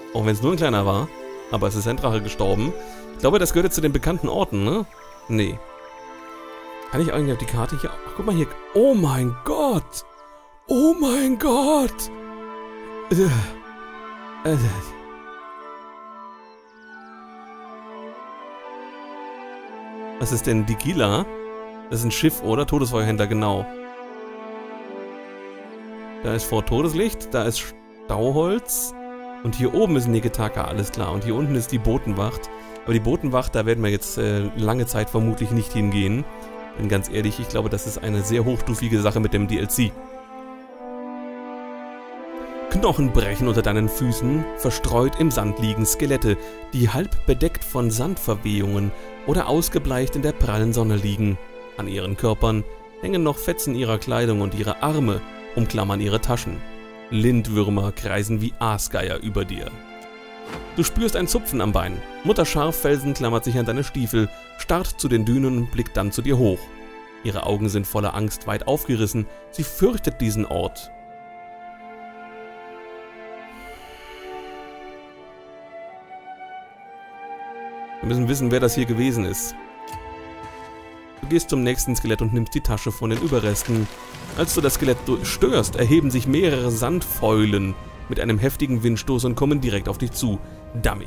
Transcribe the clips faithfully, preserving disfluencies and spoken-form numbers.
Auch wenn es nur ein kleiner war. Aber es ist ein Drache gestorben. Ich glaube, das gehört jetzt zu den bekannten Orten, ne? Nee. Kann ich eigentlich auf die Karte hier... Ach, guck mal hier. Oh mein Gott! Oh mein Gott! Äh, äh. Was ist denn Dikila? Das ist ein Schiff, oder? Todesfeuerhändler, genau. Da ist Fort Todeslicht, da ist Stauholz. Und hier oben ist Negetaka, alles klar. Und hier unten ist die Botenwacht. Aber die Botenwacht, da werden wir jetzt äh, lange Zeit vermutlich nicht hingehen. Denn ganz ehrlich, ich glaube, das ist eine sehr hochstufige Sache mit dem D L C. Knochen brechen unter deinen Füßen, verstreut im Sand liegen Skelette, die halb bedeckt von Sandverwehungen oder ausgebleicht in der prallen Sonne liegen. An ihren Körpern hängen noch Fetzen ihrer Kleidung und ihre Arme umklammern ihre Taschen. Lindwürmer kreisen wie Aasgeier über dir. Du spürst ein Zupfen am Bein. Mutter Scharffelsen klammert sich an deine Stiefel, starrt zu den Dünen und blickt dann zu dir hoch. Ihre Augen sind voller Angst weit aufgerissen. Sie fürchtet diesen Ort. Wir müssen wissen, wer das hier gewesen ist. Du gehst zum nächsten Skelett und nimmst die Tasche von den Überresten. Als du das Skelett störst, erheben sich mehrere Sandfäulen mit einem heftigen Windstoß und kommen direkt auf dich zu. Dammig.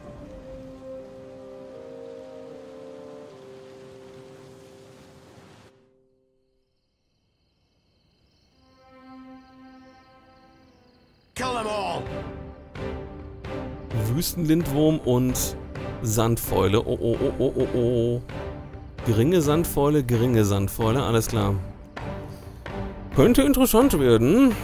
Wüstenlindwurm und Sandfäule. Oh, oh, oh, oh, oh, oh. Geringe Sandfäule, geringe Sandfäule, alles klar. Könnte interessant werden.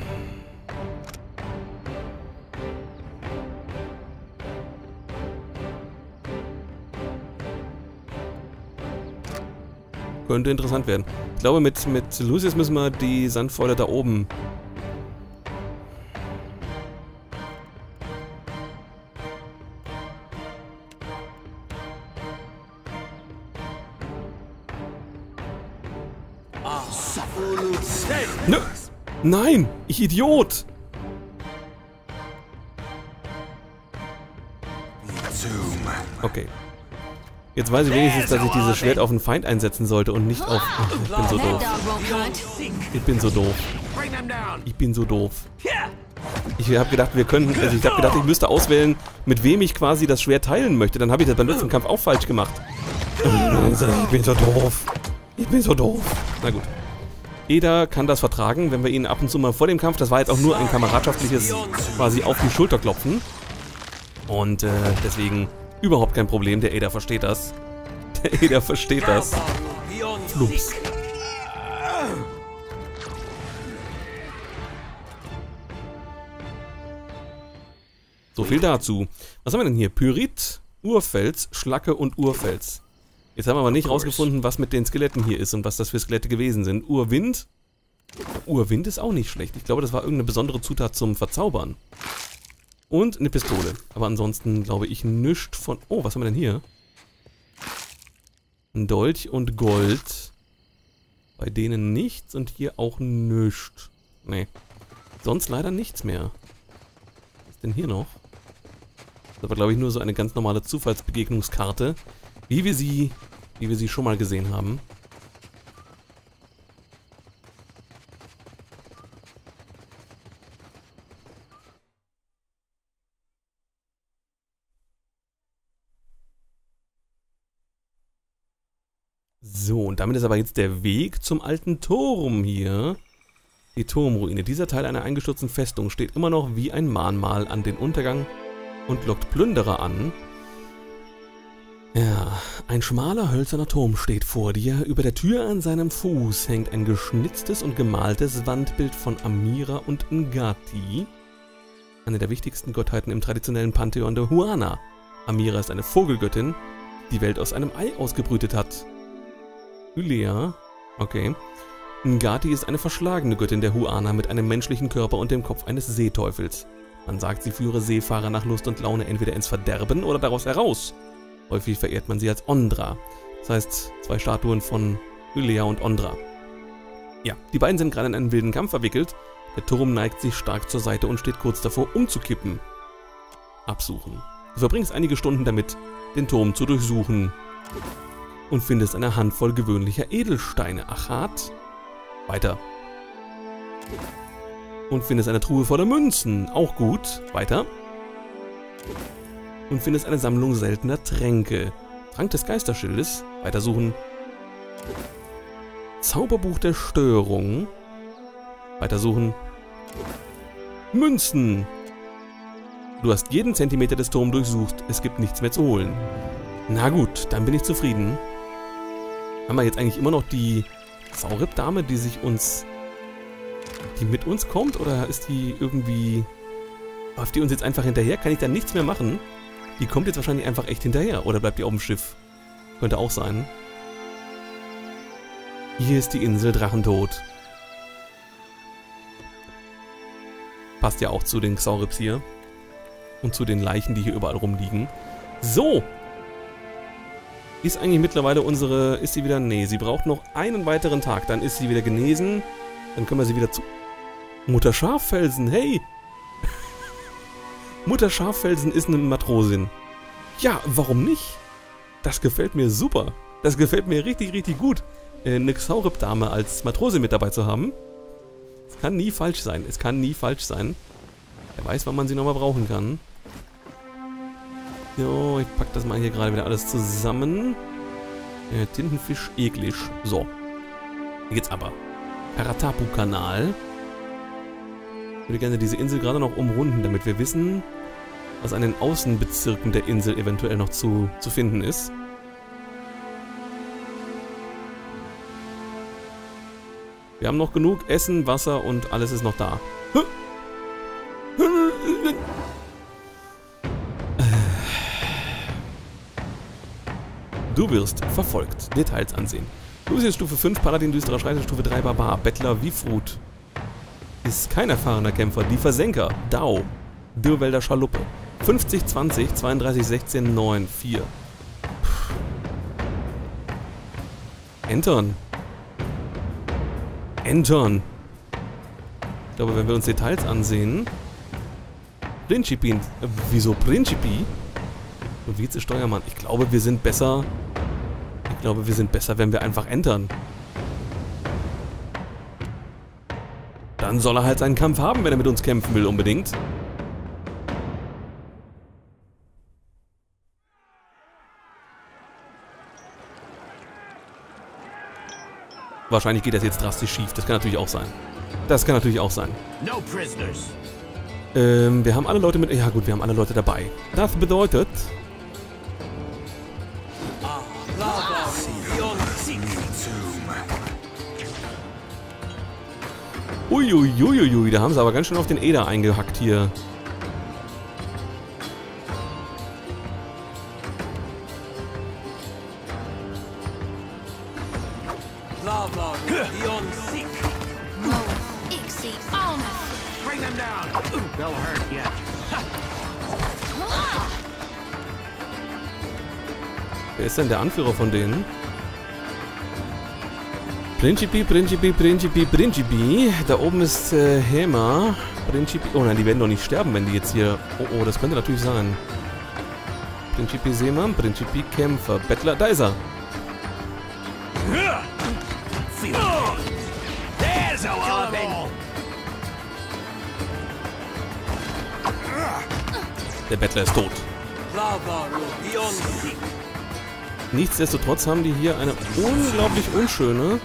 Könnte interessant werden. Ich glaube, mit, mit Lucius müssen wir die Sandfäule da oben... Nö. Nein, ich Idiot! Okay. Jetzt weiß ich wenigstens, dass ich dieses Schwert auf den Feind einsetzen sollte und nicht auf... Ach, ich bin so doof. Ich bin so doof. Ich bin so doof. Ich habe gedacht, wir könnten... Also ich habe gedacht, ich müsste auswählen, mit wem ich quasi das Schwert teilen möchte. Dann habe ich das beim letzten Kampf auch falsch gemacht. Ich bin so doof. Ich bin so doof. Na gut. Eder kann das vertragen, wenn wir ihn ab und zu mal vor dem Kampf... Das war jetzt auch nur ein kameradschaftliches quasi auf die Schulter klopfen. Und äh, deswegen... Überhaupt kein Problem, der Eder versteht das. Der Eder versteht das. Flups. So viel dazu. Was haben wir denn hier? Pyrit, Urfels, Schlacke und Urfels. Jetzt haben wir aber nicht rausgefunden, was mit den Skeletten hier ist und was das für Skelette gewesen sind. Urwind. Urwind ist auch nicht schlecht. Ich glaube, das war irgendeine besondere Zutat zum Verzaubern. Und eine Pistole. Aber ansonsten glaube ich nichts von... Oh, was haben wir denn hier? Ein Dolch und Gold. Bei denen nichts und hier auch nichts. Nee. Sonst leider nichts mehr. Was ist denn hier noch? Das war, glaube ich, nur so eine ganz normale Zufallsbegegnungskarte. Wie wir sie... Wie wir sie schon mal gesehen haben. So, und damit ist aber jetzt der Weg zum alten Turm hier. Die Turmruine. Dieser Teil einer eingestürzten Festung steht immer noch wie ein Mahnmal an den Untergang und lockt Plünderer an. Ja, ein schmaler hölzerner Turm steht vor dir. Über der Tür an seinem Fuß hängt ein geschnitztes und gemaltes Wandbild von Amira und Ngati. Eine der wichtigsten Gottheiten im traditionellen Pantheon der Huana. Amira ist eine Vogelgöttin, die die Welt aus einem Ei ausgebrütet hat. Ylea, okay. Ngati ist eine verschlagene Göttin der Huana mit einem menschlichen Körper und dem Kopf eines Seeteufels. Man sagt, sie führe Seefahrer nach Lust und Laune entweder ins Verderben oder daraus heraus. Häufig verehrt man sie als Ondra. Das heißt, zwei Statuen von Ylea und Ondra. Ja, die beiden sind gerade in einen wilden Kampf verwickelt. Der Turm neigt sich stark zur Seite und steht kurz davor, umzukippen. absuchen. Du verbringst einige Stunden damit, den Turm zu durchsuchen und findest eine Handvoll gewöhnlicher Edelsteine. Achat. Weiter. Und findest eine Truhe voller Münzen. Auch gut. Weiter. Und findest eine Sammlung seltener Tränke. Trank des Geisterschildes. Weitersuchen. Zauberbuch der Störung. Weitersuchen. Münzen. Du hast jeden Zentimeter des Turms durchsucht. Es gibt nichts mehr zu holen. Na gut, dann bin ich zufrieden. Haben wir jetzt eigentlich immer noch die Saurip-Dame, die sich uns... die mit uns kommt? Oder ist die irgendwie... läuft die uns jetzt einfach hinterher? Kann ich da nichts mehr machen? Die kommt jetzt wahrscheinlich einfach echt hinterher. Oder bleibt die auf dem Schiff? Könnte auch sein. Hier ist die Insel Drachentod. Passt ja auch zu den Xaurips hier. Und zu den Leichen, die hier überall rumliegen. So! Ist eigentlich mittlerweile unsere... Ist sie wieder... Nee, sie braucht noch einen weiteren Tag. Dann ist sie wieder genesen. Dann können wir sie wieder zu... Mutter Schaffelsen, hey! Mutter Schaffelsen ist eine Matrosin. Ja, warum nicht? Das gefällt mir super. Das gefällt mir richtig, richtig gut. Eine Xaurip-Dame als Matrosin mit dabei zu haben. Es kann nie falsch sein. Es kann nie falsch sein. Wer weiß, wann man sie nochmal brauchen kann. Jo, ich pack das mal hier gerade wieder alles zusammen. Äh, Tintenfisch, eklig. So. Jetzt aber. Karatapu-Kanal. Ich würde gerne diese Insel gerade noch umrunden, damit wir wissen, was an den Außenbezirken der Insel eventuell noch zu, zu finden ist. Wir haben noch genug Essen, Wasser und alles ist noch da. Du wirst verfolgt. Details ansehen. Du bist jetzt Stufe fünf, Paladin, düsterer Schreiter, Stufe drei, Barbar, Bettler, Wifrut. Ist kein erfahrener Kämpfer. Die Versenker, Dao, Dürrwälder Schaluppe. fünfzig, zwanzig, zweiunddreißig, sechzehn, neun, vier. Entern. Entern. Ich glaube, wenn wir uns Details ansehen... Principi. Äh, wieso Principi? Vize-Steuermann. Ich glaube, wir sind besser... Ich glaube, wir sind besser, wenn wir einfach entern. Dann soll er halt seinen Kampf haben, wenn er mit uns kämpfen will, unbedingt. Wahrscheinlich geht das jetzt drastisch schief. Das kann natürlich auch sein. Das kann natürlich auch sein. No prisoners. Ähm, wir haben alle Leute mit... Ja gut, wir haben alle Leute dabei. Das bedeutet... Uiuiuiui, da haben sie aber ganz schön auf den Eder eingehackt hier. Wer ist denn der Anführer von denen? Principi, Principi, Principi, Principi. Da oben ist äh, Hema. Principi. Oh nein, die werden doch nicht sterben, wenn die jetzt hier... Oh, oh, das könnte natürlich sein. Principi Seemann, Principi Kämpfer. Bettler, da ist er. Der Bettler ist tot. Nichtsdestotrotz haben die hier eine unglaublich unschöne...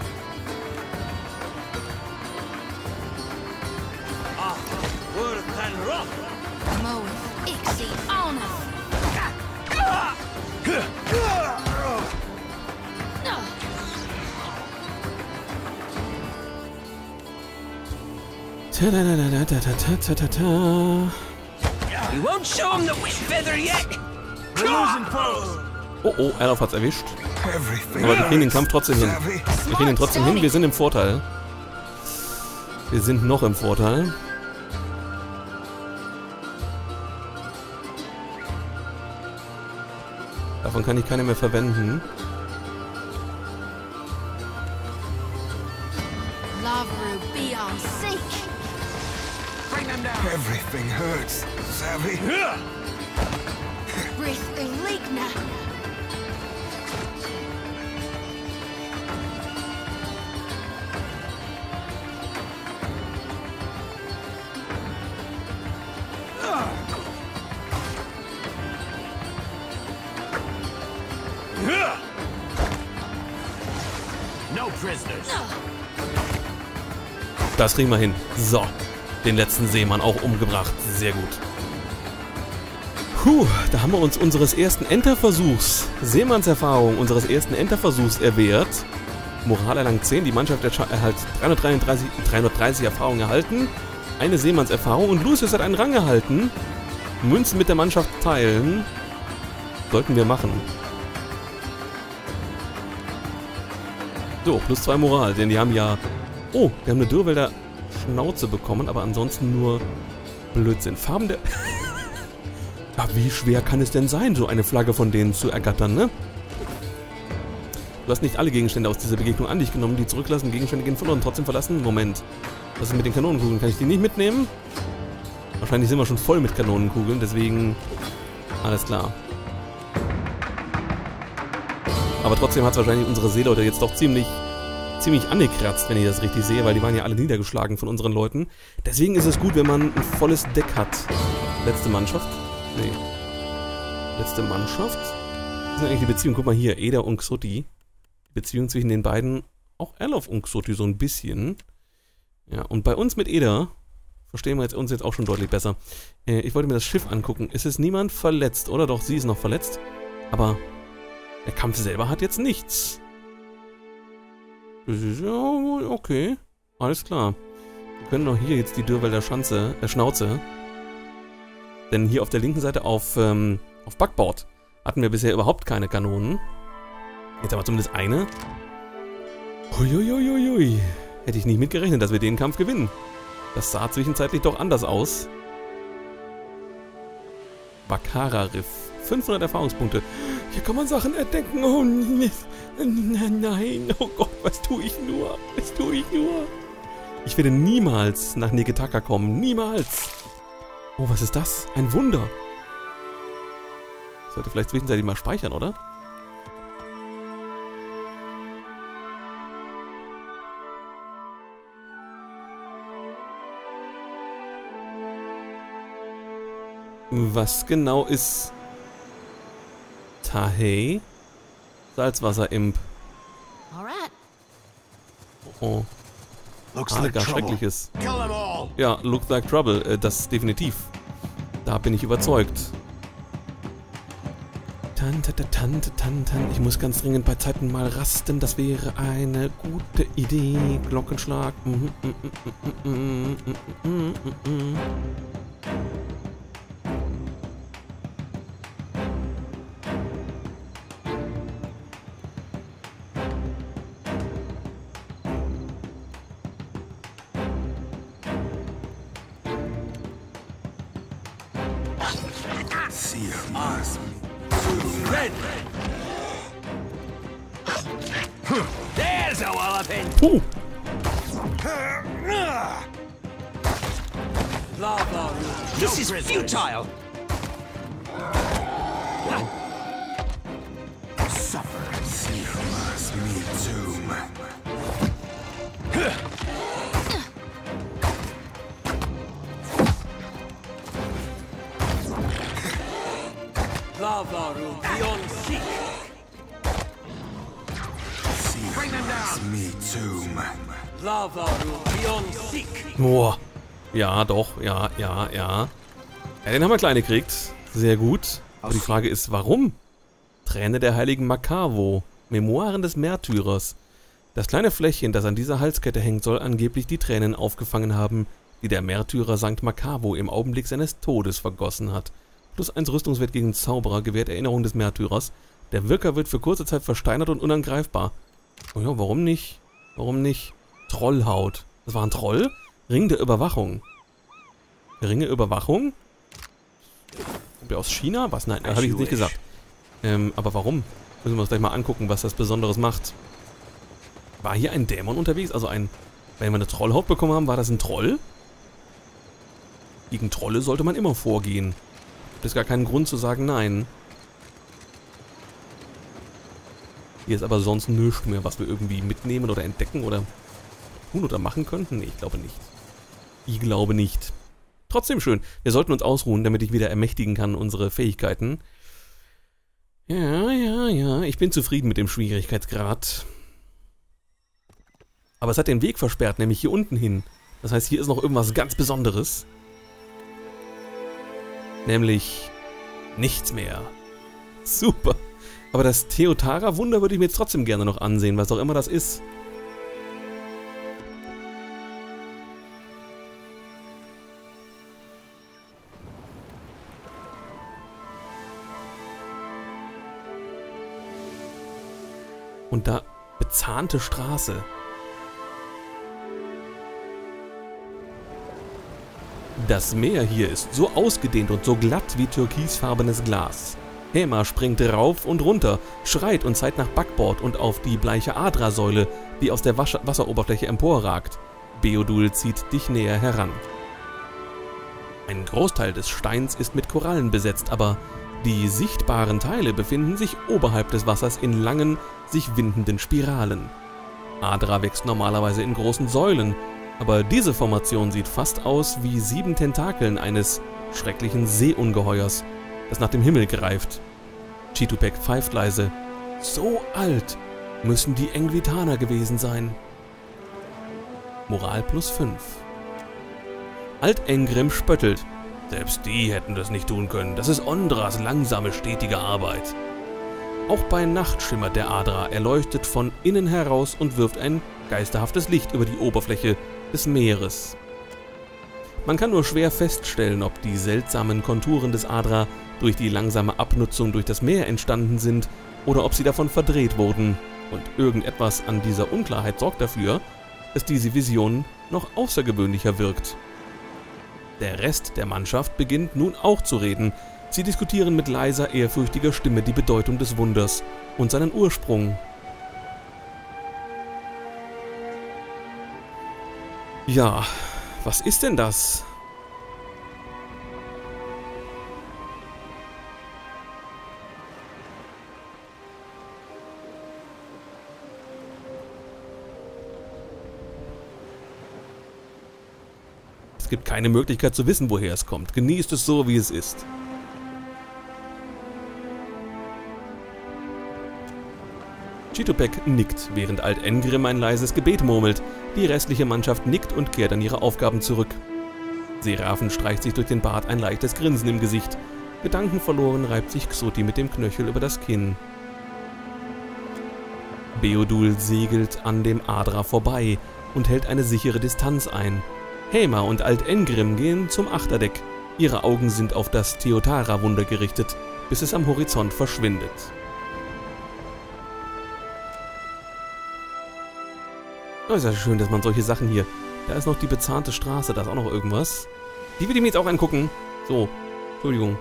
Oh oh, Erlauf hat's erwischt. Aber wir kriegen den Kampf trotzdem hin. Wir kriegen ihn trotzdem hin, wir sind im Vorteil. Wir sind noch im Vorteil. Davon kann ich keine mehr verwenden. Das kriegen wir hin. So, den letzten Seemann auch umgebracht. Sehr gut. Puh, da haben wir uns unseres ersten Enterversuchs, Seemannserfahrung, unseres ersten Enterversuchs erwehrt. Moral erlangt zehn, die Mannschaft erhält dreihundertdreiunddreißig, dreihundertdreißig Erfahrungen erhalten, eine Seemannserfahrung und Lucius hat einen Rang erhalten. Münzen mit der Mannschaft teilen. Sollten wir machen. So, plus zwei Moral, denn die haben ja... Oh, wir haben eine Dürrwälder Schnauze bekommen, aber ansonsten nur Blödsinn. Farben der... Ja, wie schwer kann es denn sein, so eine Flagge von denen zu ergattern, ne? Du hast nicht alle Gegenstände aus dieser Begegnung an dich genommen, die zurücklassen, Gegenstände gehen verloren, trotzdem verlassen. Moment, was ist mit den Kanonenkugeln? Kann ich die nicht mitnehmen? Wahrscheinlich sind wir schon voll mit Kanonenkugeln, deswegen... Alles klar. Aber trotzdem hat es wahrscheinlich unsere Seeleute jetzt doch ziemlich... ziemlich angekratzt, wenn ich das richtig sehe, weil die waren ja alle niedergeschlagen von unseren Leuten. Deswegen ist es gut, wenn man ein volles Deck hat. Letzte Mannschaft? Nee. Letzte Mannschaft? Das ist eigentlich die Beziehung. Guck mal hier, Eder und Xuti. Die Beziehung zwischen den beiden, auch Erlof und Xuti so ein bisschen. Ja, und bei uns mit Eder verstehen wir jetzt uns jetzt auch schon deutlich besser. Äh, ich wollte mir das Schiff angucken. Ist es niemand verletzt, oder? Doch, sie ist noch verletzt. Aber der Kampf selber hat jetzt nichts. Das ist ja okay. Alles klar. Wir können doch hier jetzt die Dürrwälder Schanze, äh, Schnauze. Denn hier auf der linken Seite auf, ähm, auf Backbord hatten wir bisher überhaupt keine Kanonen. Jetzt aber zumindest eine. Uiuiuiui. Hätte ich nicht mitgerechnet, dass wir den Kampf gewinnen. Das sah zwischenzeitlich doch anders aus. Bakara-Riff. fünfhundert Erfahrungspunkte. Hier kann man Sachen entdecken. Oh nein, oh Gott, was tue ich nur? Was tue ich nur? Ich werde niemals nach Negetaka kommen. Niemals. Oh, was ist das? Ein Wunder. Ich sollte vielleicht zwischenzeitlich mal speichern, oder? Was genau ist... Tahei? Salzwasser-Imp. Oh. Ah, gar Schreckliches. Ja, looks like trouble. Äh, das definitiv. Da bin ich überzeugt. Tante, Tante, Tante, ich muss ganz dringend bei Zeiten mal rasten. Das wäre eine gute Idee. Glockenschlag. Mm, mm, mm, mm, mm, mm, mm. Puh. This is futile. Suffer, Seamus, me too. Lava room beyond seek. Bring them down. Me too. Lava room beyond seek. Boah. Ja, doch. Ja, ja, ja. Ja, den haben wir klein gekriegt. Sehr gut. Aber die Frage ist, warum? Träne der heiligen Makavo. Memoiren des Märtyrers. Das kleine Fläschchen, das an dieser Halskette hängt, soll angeblich die Tränen aufgefangen haben, die der Märtyrer Sankt Makavo im Augenblick seines Todes vergossen hat. Plus eins Rüstungswert gegen Zauberer gewährt Erinnerung des Märtyrers. Der Wirker wird für kurze Zeit versteinert und unangreifbar. Oh ja, warum nicht? Warum nicht? Trollhaut. Das war ein Troll? Ring der Überwachung. Ringe Überwachung? Kommt der aus China? Was? Nein, habe ich jetzt nicht gesagt. Ähm, aber warum? Müssen wir uns gleich mal angucken, was das Besonderes macht. War hier ein Dämon unterwegs? Also ein... Wenn wir eine Trollhaut bekommen haben, war das ein Troll? Gegen Trolle sollte man immer vorgehen. Gibt es gar keinen Grund zu sagen nein. Hier ist aber sonst nichts mehr, was wir irgendwie mitnehmen oder entdecken oder tun oder machen könnten. Nee, ich glaube nicht. Ich glaube nicht. Trotzdem schön. Wir sollten uns ausruhen, damit ich wieder ermächtigen kann, unsere Fähigkeiten. Ja, ja, ja. Ich bin zufrieden mit dem Schwierigkeitsgrad. Aber es hat den Weg versperrt, nämlich hier unten hin. Das heißt, hier ist noch irgendwas ganz Besonderes. Nämlich nichts mehr. Super. Aber das Teotara-Wunder würde ich mir jetzt trotzdem gerne noch ansehen, was auch immer das ist. Und da bezahnte Straße. Das Meer hier ist so ausgedehnt und so glatt wie türkisfarbenes Glas. Hema springt rauf und runter, schreit und zeigt nach Backbord und auf die bleiche Adra-Säule, die aus der Wasser Wasseroberfläche emporragt. Beodul zieht dich näher heran. Ein Großteil des Steins ist mit Korallen besetzt, aber die sichtbaren Teile befinden sich oberhalb des Wassers in langen, sich windenden Spiralen. Adra wächst normalerweise in großen Säulen, aber diese Formation sieht fast aus wie sieben Tentakeln eines schrecklichen Seeungeheuers, das nach dem Himmel greift. Chitupek pfeift leise. So alt müssen die Englitaner gewesen sein. Moral plus fünf. Alt-Engrim spöttelt. Selbst die hätten das nicht tun können. Das ist Ondras langsame, stetige Arbeit. Auch bei Nacht schimmert der Adra, erleuchtet von innen heraus und wirft ein geisterhaftes Licht über die Oberfläche des Meeres. Man kann nur schwer feststellen, ob die seltsamen Konturen des Adra durch die langsame Abnutzung durch das Meer entstanden sind oder ob sie davon verdreht wurden. Und irgendetwas an dieser Unklarheit sorgt dafür, dass diese Vision noch außergewöhnlicher wirkt. Der Rest der Mannschaft beginnt nun auch zu reden. Sie diskutieren mit leiser, ehrfürchtiger Stimme die Bedeutung des Wunders und seinen Ursprung. Ja, was ist denn das? Es gibt keine Möglichkeit zu wissen, woher es kommt. Genießt es so, wie es ist. Chitupek nickt, während Alt-Engrim ein leises Gebet murmelt. Die restliche Mannschaft nickt und kehrt an ihre Aufgaben zurück. Seraphen streicht sich durch den Bart ein leichtes Grinsen im Gesicht. Gedankenverloren reibt sich Xuti mit dem Knöchel über das Kinn. Beodul segelt an dem Adra vorbei und hält eine sichere Distanz ein. Hema und Alt-Engrim gehen zum Achterdeck. Ihre Augen sind auf das Teotara-Wunder gerichtet, bis es am Horizont verschwindet. Oh, ist ja schön, dass man solche Sachen hier... Da ist noch die bezahnte Straße, da ist auch noch irgendwas. Die will ich mir jetzt auch angucken. So, Entschuldigung.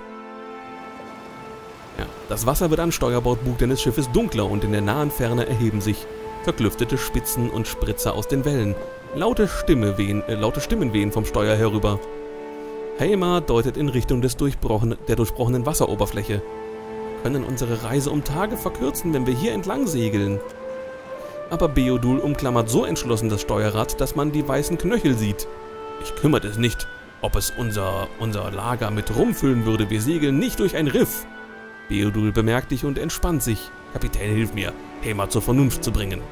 Ja, das Wasser wird am Steuerbordbug deines Schiffes dunkler und in der nahen Ferne erheben sich verklüftete Spitzen und Spritzer aus den Wellen. Laute, Stimme wehen, äh, laute Stimmen wehen vom Steuer herüber. Hema deutet in Richtung des durchbrochen, der durchbrochenen Wasseroberfläche. Wir können unsere Reise um Tage verkürzen, wenn wir hier entlang segeln. Aber Beodul umklammert so entschlossen das Steuerrad, dass man die weißen Knöchel sieht. Ich kümmert es nicht, ob es unser, unser Lager mit rumfüllen würde. Wir segeln nicht durch ein Riff. Beodul bemerkt dich und entspannt sich. Kapitän, hilf mir, Hema zur Vernunft zu bringen.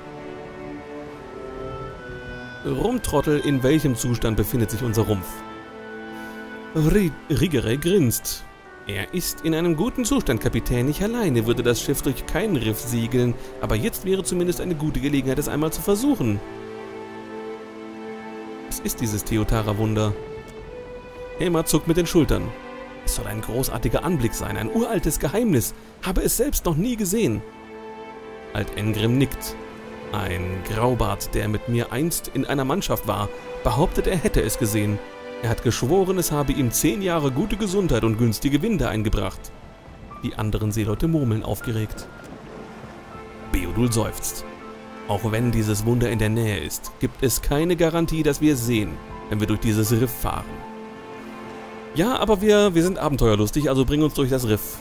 Rumtrottel, in welchem Zustand befindet sich unser Rumpf? Rigere grinst. Er ist in einem guten Zustand, Kapitän. Ich alleine würde das Schiff durch kein Riff segeln, aber jetzt wäre zumindest eine gute Gelegenheit, es einmal zu versuchen. Was ist dieses Teotara-Wunder? Hema zuckt mit den Schultern. Es soll ein großartiger Anblick sein, ein uraltes Geheimnis. Habe es selbst noch nie gesehen. Alt-Engrim nickt. Ein Graubart, der mit mir einst in einer Mannschaft war, behauptet, er hätte es gesehen. Er hat geschworen, es habe ihm zehn Jahre gute Gesundheit und günstige Winde eingebracht. Die anderen Seeleute murmeln aufgeregt. Beodul seufzt. Auch wenn dieses Wunder in der Nähe ist, gibt es keine Garantie, dass wir es sehen, wenn wir durch dieses Riff fahren. Ja, aber wir, wir sind abenteuerlustig, also bring uns durch das Riff.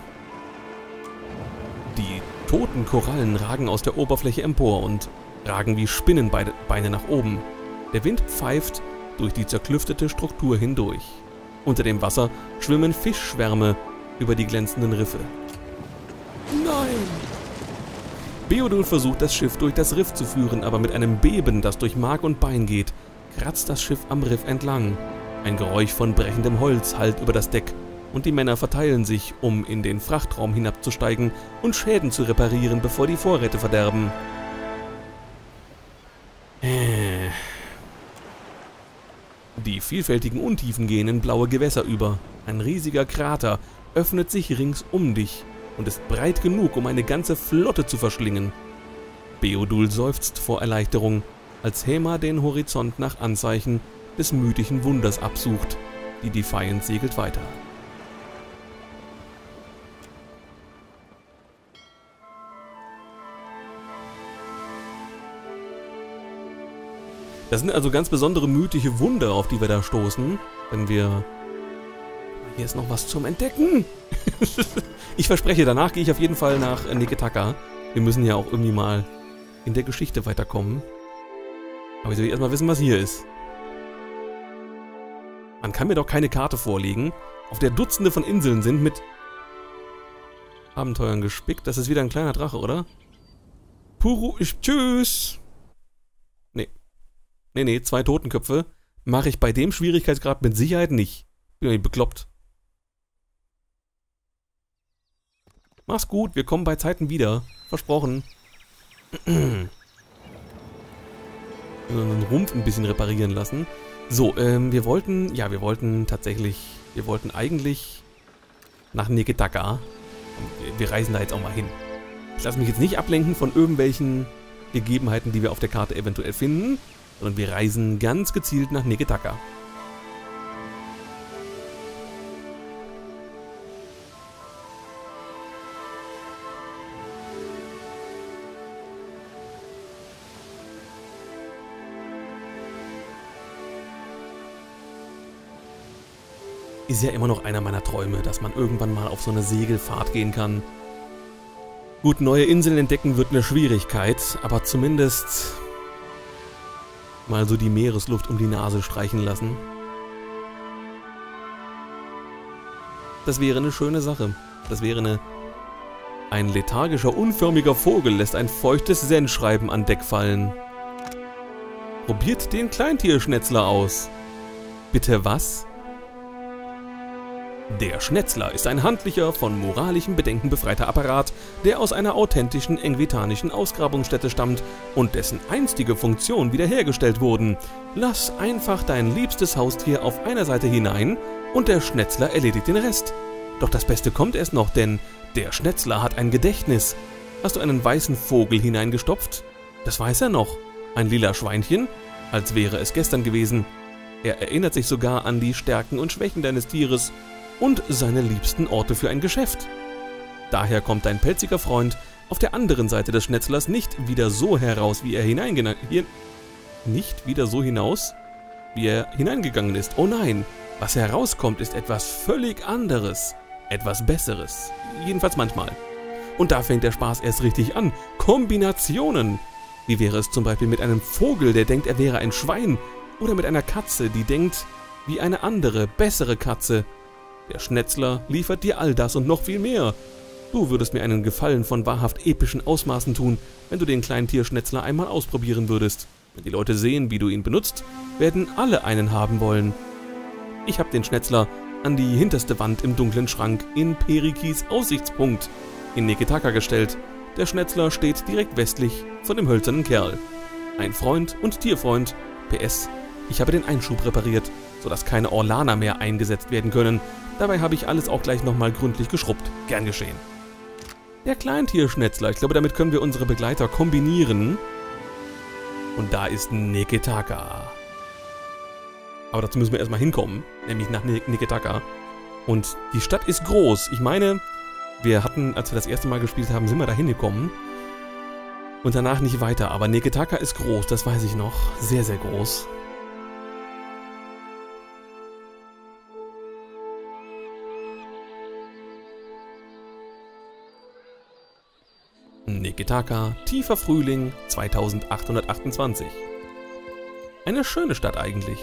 Die toten Korallen ragen aus der Oberfläche empor und ragen wie Spinnenbeine nach oben. Der Wind pfeift durch die zerklüftete Struktur hindurch. Unter dem Wasser schwimmen Fischschwärme über die glänzenden Riffe. Nein! Beodul versucht, das Schiff durch das Riff zu führen, aber mit einem Beben, das durch Mark und Bein geht, kratzt das Schiff am Riff entlang. Ein Geräusch von brechendem Holz hallt über das Deck und die Männer verteilen sich, um in den Frachtraum hinabzusteigen und Schäden zu reparieren, bevor die Vorräte verderben. Äh. Die vielfältigen Untiefen gehen in blaue Gewässer über. Ein riesiger Krater öffnet sich rings um dich und ist breit genug, um eine ganze Flotte zu verschlingen. Beodul seufzt vor Erleichterung, als Hema den Horizont nach Anzeichen des mythischen Wunders absucht. Die Defiant segelt weiter. Das sind also ganz besondere mythische Wunder, auf die wir da stoßen, wenn wir... Hier ist noch was zum Entdecken. Ich verspreche, danach gehe ich auf jeden Fall nach Neketaka. Wir müssen ja auch irgendwie mal in der Geschichte weiterkommen. Aber ich will erstmal wissen, was hier ist. Man kann mir doch keine Karte vorlegen, auf der Dutzende von Inseln sind mit Abenteuern gespickt. Das ist wieder ein kleiner Drache, oder? Puru, ich, tschüss. Nee. Nee, nee, zwei Totenköpfe mache ich bei dem Schwierigkeitsgrad mit Sicherheit nicht. Bin ja nicht bekloppt. Mach's gut, wir kommen bei Zeiten wieder. Versprochen. Den Rumpf ein bisschen reparieren lassen. So, ähm, wir wollten, ja, wir wollten tatsächlich, wir wollten eigentlich nach Neketaka. Wir reisen da jetzt auch mal hin. Ich lasse mich jetzt nicht ablenken von irgendwelchen Gegebenheiten, die wir auf der Karte eventuell finden, sondern wir reisen ganz gezielt nach Neketaka. Ist ja immer noch einer meiner Träume, dass man irgendwann mal auf so eine Segelfahrt gehen kann. Gut, neue Inseln entdecken wird eine Schwierigkeit, aber zumindest mal so die Meeresluft um die Nase streichen lassen. Das wäre eine schöne Sache. Das wäre eine... Ein lethargischer, unförmiger Vogel lässt ein feuchtes Sendschreiben an Deck fallen. Probiert den Kleintierschnetzler aus. Bitte was? Der Schnetzler ist ein handlicher, von moralischen Bedenken befreiter Apparat, der aus einer authentischen engvetanischen Ausgrabungsstätte stammt und dessen einstige Funktion wiederhergestellt wurden. Lass einfach dein liebstes Haustier auf einer Seite hinein und der Schnetzler erledigt den Rest. Doch das Beste kommt erst noch, denn der Schnetzler hat ein Gedächtnis. Hast du einen weißen Vogel hineingestopft? Das weiß er noch. Ein lila Schweinchen? Als wäre es gestern gewesen. Er erinnert sich sogar an die Stärken und Schwächen deines Tieres und seine liebsten Orte für ein Geschäft. Daher kommt dein pelziger Freund auf der anderen Seite des Schnetzlers nicht wieder so heraus, wie er hineingegangen hier nicht wieder so hinaus, wie er hineingegangen ist. Oh nein, was herauskommt, ist etwas völlig anderes, etwas Besseres, jedenfalls manchmal. Und da fängt der Spaß erst richtig an. Kombinationen. Wie wäre es zum Beispiel mit einem Vogel, der denkt, er wäre ein Schwein, oder mit einer Katze, die denkt wie eine andere, bessere Katze. Der Schnetzler liefert dir all das und noch viel mehr. Du würdest mir einen Gefallen von wahrhaft epischen Ausmaßen tun, wenn du den kleinen Tierschnetzler einmal ausprobieren würdest. Wenn die Leute sehen, wie du ihn benutzt, werden alle einen haben wollen. Ich habe den Schnetzler an die hinterste Wand im dunklen Schrank in Perikis Aussichtspunkt in Neketaka gestellt. Der Schnetzler steht direkt westlich von dem hölzernen Kerl. Ein Freund und Tierfreund. P S. Ich habe den Einschub repariert, sodass keine Orlaner mehr eingesetzt werden können. Dabei habe ich alles auch gleich nochmal gründlich geschrubbt. Gern geschehen. Der Kleintierschnetzler. Ich glaube, damit können wir unsere Begleiter kombinieren. Und da ist Neketaka. Aber dazu müssen wir erstmal hinkommen, nämlich nach Neketaka. Und die Stadt ist groß. Ich meine, wir hatten, als wir das erste Mal gespielt haben, sind wir da hingekommen. Und danach nicht weiter. Aber Neketaka ist groß, das weiß ich noch. Sehr, sehr groß. Neketaka, tiefer Frühling zweitausendachthundertachtundzwanzig. Eine schöne Stadt eigentlich.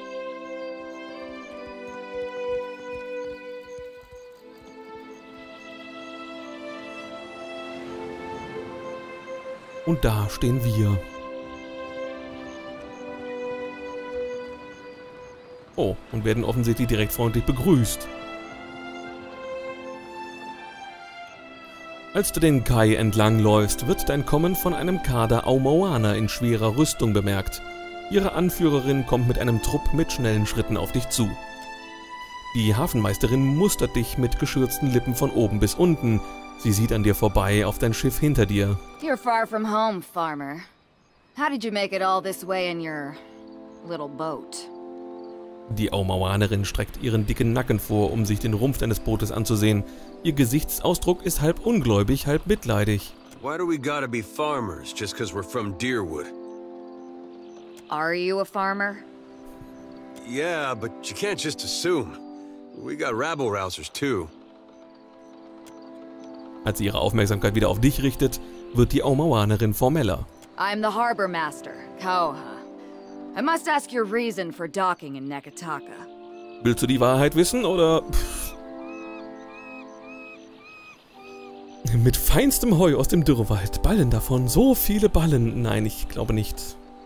Und da stehen wir. Oh, und werden offensichtlich direkt freundlich begrüßt. Als du den Kai entlangläufst, wird dein Kommen von einem Kader Aumoaner in schwerer Rüstung bemerkt. Ihre Anführerin kommt mit einem Trupp mit schnellen Schritten auf dich zu. Die Hafenmeisterin mustert dich mit geschürzten Lippen von oben bis unten. Sie sieht an dir vorbei auf dein Schiff hinter dir. You're far from home, farmer. How did you make it all this way in your little boat? Die Aumoanerin streckt ihren dicken Nacken vor, um sich den Rumpf deines Bootes anzusehen. Ihr Gesichtsausdruck ist halb ungläubig, halb mitleidig. Why do we gotta be farmers just because we're from Deerwood? Are you a farmer? Yeah, but you can't just assume. We got rabble-rousers too. Als sie ihre Aufmerksamkeit wieder auf dich richtet, wird die Aumoanerin formeller. I'm the harbor master, Koha. I must ask your reason for docking in Neketaka. Willst du die Wahrheit wissen, oder... Pff. Mit feinstem Heu aus dem Dürrewald, Ballen davon, so viele Ballen. Nein, ich glaube nicht.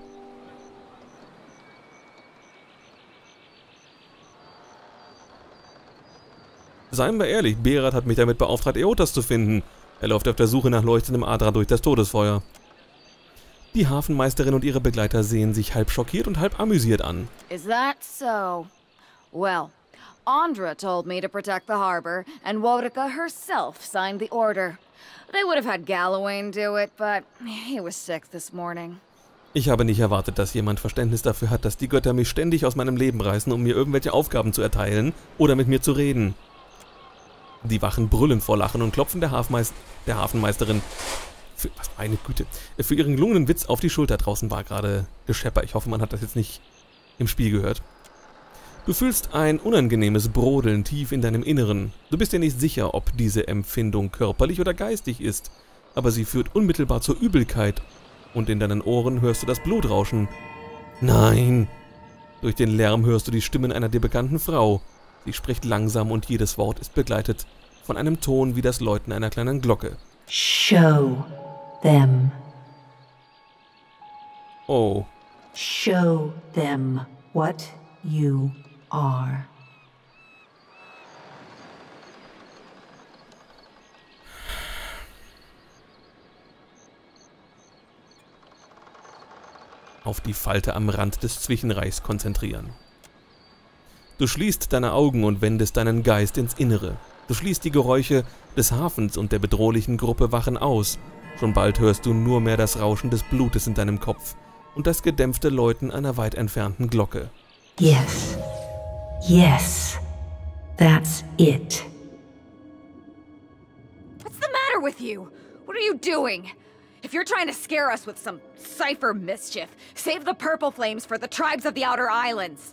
Seien wir ehrlich, Berat hat mich damit beauftragt, Eotas zu finden. Er läuft auf der Suche nach leuchtendem Adra durch das Todesfeuer. Die Hafenmeisterin und ihre Begleiter sehen sich halb schockiert und halb amüsiert an. Is that so? Well, Andra told me to protect the harbor, and Wodika herself signed the order. They would have had Galawain do it, but he was sick this morning. Ich habe nicht erwartet, dass jemand Verständnis dafür hat, dass die Götter mich ständig aus meinem Leben reißen, um mir irgendwelche Aufgaben zu erteilen oder mit mir zu reden. Die Wachen brüllen vor Lachen und klopfen der, Hafenmeist der Hafenmeisterin für, was meine Güte, für ihren gelungenen Witz auf die Schulter. Draußen war gerade Geschepper. Ich hoffe, man hat das jetzt nicht im Spiel gehört. Du fühlst ein unangenehmes Brodeln tief in deinem Inneren. Du bist dir nicht sicher, ob diese Empfindung körperlich oder geistig ist, aber sie führt unmittelbar zur Übelkeit und in deinen Ohren hörst du das Blutrauschen. Nein! Durch den Lärm hörst du die Stimmen einer dir bekannten Frau. Sie spricht langsam und jedes Wort ist begleitet von einem Ton wie das Läuten einer kleinen Glocke. Show them. Oh. Show them what you are. Auf die Falte am Rand des Zwischenreichs konzentrieren. Du schließt deine Augen und wendest deinen Geist ins Innere. Du schließt die Geräusche des Hafens und der bedrohlichen Gruppe Wachen aus. Schon bald hörst du nur mehr das Rauschen des Blutes in deinem Kopf und das gedämpfte Läuten einer weit entfernten Glocke. Yes. Yes. That's it. What's the matter with you? What are you doing? If you're trying to scare us with some cipher mischief, save the purple flames for the tribes of the Outer Islands.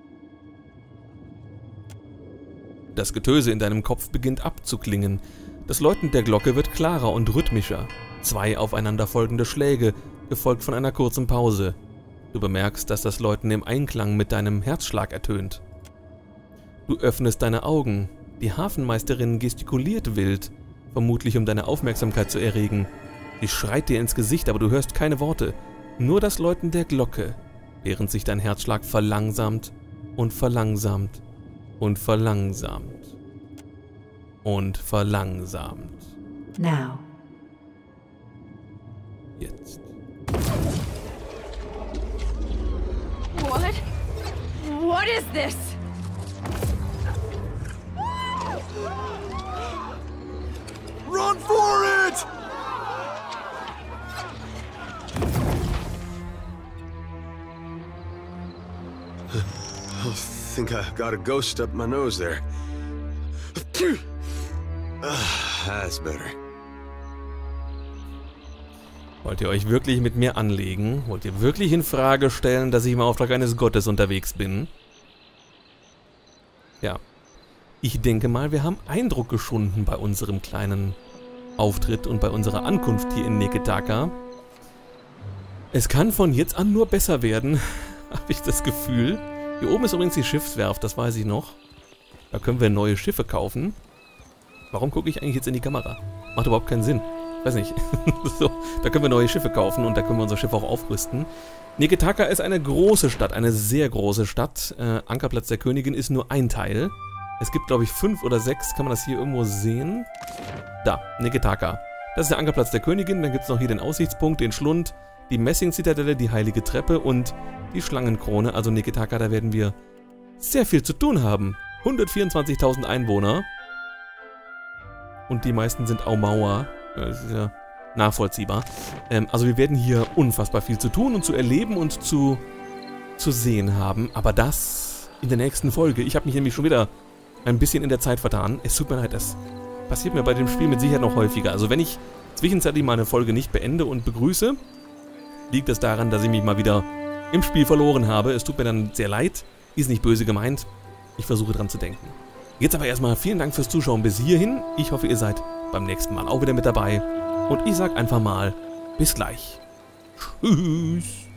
Das Getöse in deinem Kopf beginnt abzuklingen. Das Läuten der Glocke wird klarer und rhythmischer. Zwei aufeinanderfolgende Schläge, gefolgt von einer kurzen Pause. Du bemerkst, dass das Läuten im Einklang mit deinem Herzschlag ertönt. Du öffnest deine Augen. Die Hafenmeisterin gestikuliert wild, vermutlich um deine Aufmerksamkeit zu erregen. Sie schreit dir ins Gesicht, aber du hörst keine Worte. Nur das Läuten der Glocke, während sich dein Herzschlag verlangsamt und verlangsamt. Und verlangsamt. Und verlangsamt. Now. Jetzt. What? What is this? Run for it! I think I got a ghost up my nose there. That's better. Wollt ihr euch wirklich mit mir anlegen? Wollt ihr wirklich in Frage stellen, dass ich im Auftrag eines Gottes unterwegs bin? Ja. Ich denke mal, wir haben Eindruck geschunden bei unserem kleinen Auftritt und bei unserer Ankunft hier in Neketaka. Es kann von jetzt an nur besser werden, habe ich das Gefühl. Hier oben ist übrigens die Schiffswerft, das weiß ich noch. Da können wir neue Schiffe kaufen. Warum gucke ich eigentlich jetzt in die Kamera? Macht überhaupt keinen Sinn. Weiß nicht. So, da können wir neue Schiffe kaufen und da können wir unser Schiff auch aufrüsten. Neketaka ist eine große Stadt, eine sehr große Stadt. Äh, Ankerplatz der Königin ist nur ein Teil. Es gibt, glaube ich, fünf oder sechs. Kann man das hier irgendwo sehen? Da, Neketaka. Das ist der Ankerplatz der Königin. Dann gibt es noch hier den Aussichtspunkt, den Schlund, die Messing-Zitadelle, die Heilige Treppe und die Schlangenkrone. Also Neketaka, da werden wir sehr viel zu tun haben. hundertvierundzwanzigtausend Einwohner. Und die meisten sind Aumauer. Das ist ja nachvollziehbar. Ähm, also wir werden hier unfassbar viel zu tun und zu erleben und zu, zu sehen haben. Aber das in der nächsten Folge. Ich habe mich nämlich schon wieder ein bisschen in der Zeit vertan. Es tut mir leid, das passiert mir bei dem Spiel mit Sicherheit noch häufiger. Also wenn ich zwischenzeitlich meine Folge nicht beende und begrüße, liegt es daran, dass ich mich mal wieder im Spiel verloren habe. Es tut mir dann sehr leid. Ist nicht böse gemeint. Ich versuche dran zu denken. Jetzt aber erstmal vielen Dank fürs Zuschauen bis hierhin. Ich hoffe, ihr seid beim nächsten Mal auch wieder mit dabei. Und ich sag einfach mal, bis gleich. Tschüss.